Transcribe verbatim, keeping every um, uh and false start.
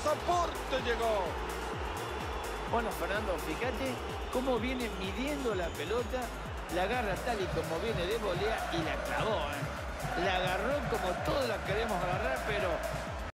pasaporte llegó. Bueno, Fernando, fíjate cómo viene midiendo la pelota, la agarra tal y como viene de volea y la clavó, ¿eh? La agarró como todos la queremos agarrar, pero